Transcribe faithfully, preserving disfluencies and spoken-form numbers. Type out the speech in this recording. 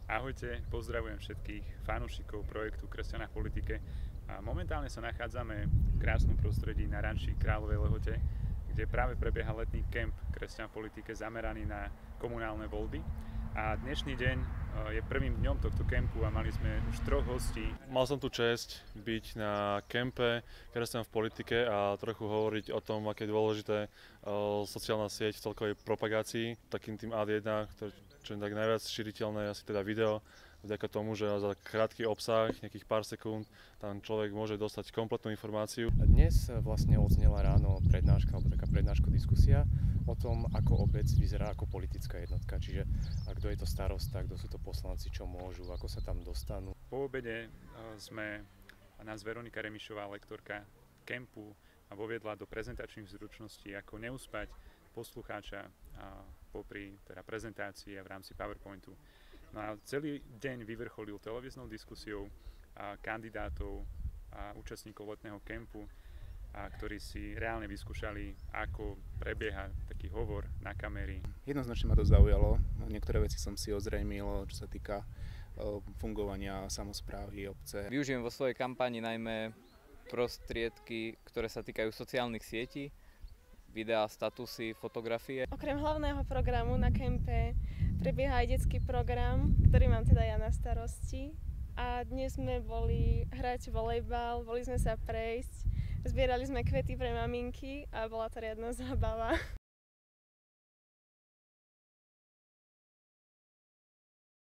Ahojte, pozdravujem všetkých fanúšikov projektu Kresťaná v politike. A momentálne sa nachádzame v krásnom prostredí na ranči Kráľovej Lehote, kde práve prebieha letný kemp Kresťan v politike zameraný na komunálne voľby. A dnešný deň je prvým dňom tohto kempu a mali sme už troch hostí. Mal som tu česť byť na kempe Kresťan v politike a trochu hovoriť o tom, aké je dôležité sociálna sieť v celkovej propagácii. Takým tým ad jedna, ktorý, čo je tak najviac šíriteľné, asi teda video, vďaka tomu, že za krátky obsah, nejakých pár sekúnd, tam človek môže dostať kompletnú informáciu. Dnes vlastne odznela ráno prednáška, alebo taká prednáška diskusia o tom, ako obec vyzerá ako politická jednotka. Čiže kto je to starosta, kto sú to poslanci, čo môžu, ako sa tam dostanú. Po obede sme, nás Veronika Remišová, lektorka kempu, voviedla do prezentačných zručností, ako neuspať poslucháča popri teda prezentácii a v rámci PowerPointu. No a celý deň vyvrcholil televíznou diskusiou a kandidátov a účastníkov letného kempu, a ktorí si reálne vyskúšali, ako prebieha taký hovor na kamery. Jednoznačne ma to zaujalo. Niektoré veci som si ozrejmil, čo sa týka fungovania samosprávy obce. Využijem vo svojej kampani najmä prostriedky, ktoré sa týkajú sociálnych sietí, videá, statusy, fotografie. Okrem hlavného programu na kempe prebieha aj detský program, ktorý mám teda ja na starosti. A dnes sme boli hrať volejbal, boli sme sa prejsť, zbierali sme kvety pre maminky a bola to riadna zábava.